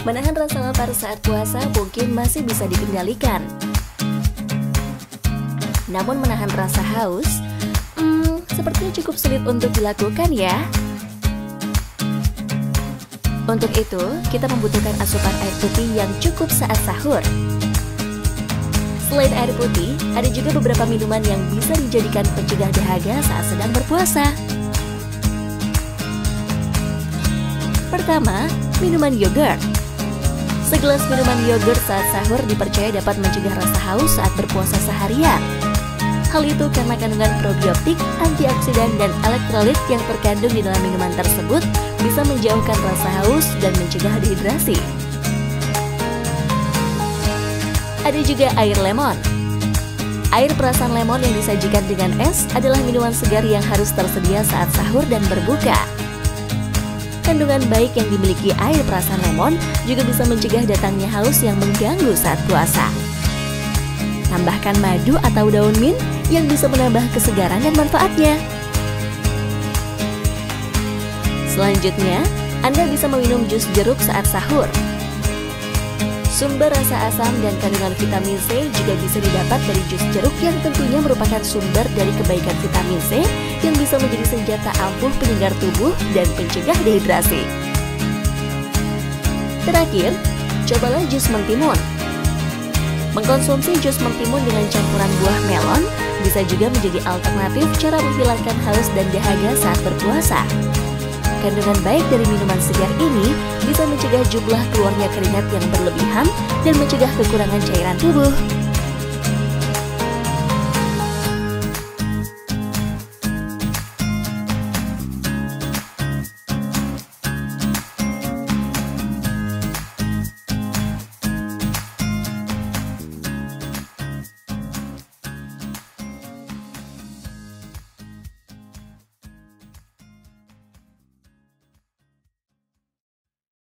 Menahan rasa lapar saat puasa mungkin masih bisa dikendalikan. Namun menahan rasa haus, sepertinya cukup sulit untuk dilakukan ya. Untuk itu, kita membutuhkan asupan air putih yang cukup saat sahur. Selain air putih, ada juga beberapa minuman yang bisa dijadikan pencegah dahaga saat sedang berpuasa. Pertama, minuman yogurt. Segelas minuman yogurt saat sahur dipercaya dapat mencegah rasa haus saat berpuasa seharian. Hal itu karena kandungan probiotik, antioksidan, dan elektrolit yang terkandung di dalam minuman tersebut bisa menjauhkan rasa haus dan mencegah dehidrasi. Ada juga air lemon. Air perasan lemon yang disajikan dengan es adalah minuman segar yang harus tersedia saat sahur dan berbuka. Kandungan baik yang dimiliki air perasan lemon juga bisa mencegah datangnya haus yang mengganggu saat puasa. Tambahkan madu atau daun mint yang bisa menambah kesegaran dan manfaatnya. Selanjutnya, Anda bisa meminum jus jeruk saat sahur. Sumber rasa asam dan kandungan vitamin C juga bisa didapat dari jus jeruk yang tentunya merupakan sumber dari kebaikan vitamin C yang bisa menjadi senjata ampuh penyegar tubuh dan pencegah dehidrasi. Terakhir, cobalah jus mentimun. Mengkonsumsi jus mentimun dengan campuran buah melon bisa juga menjadi alternatif cara menghilangkan haus dan dahaga saat berpuasa. Kandungan baik dari minuman segar ini bisa mencegah jumlah keluarnya keringat yang berlebihan dan mencegah kekurangan cairan tubuh.